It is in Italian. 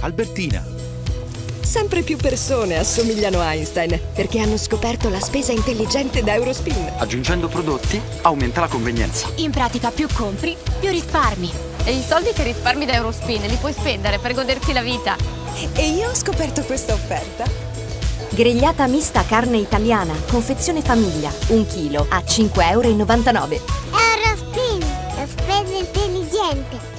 Albertina. Sempre più persone assomigliano a Einstein perché hanno scoperto la spesa intelligente da Eurospin. Aggiungendo prodotti aumenta la convenienza. In pratica più compri, più risparmi. E i soldi che risparmi da Eurospin li puoi spendere per goderti la vita. E io ho scoperto questa offerta. Grigliata mista carne italiana, confezione famiglia, 1 chilo a 5,99 €. Eurospin, la spesa intelligente.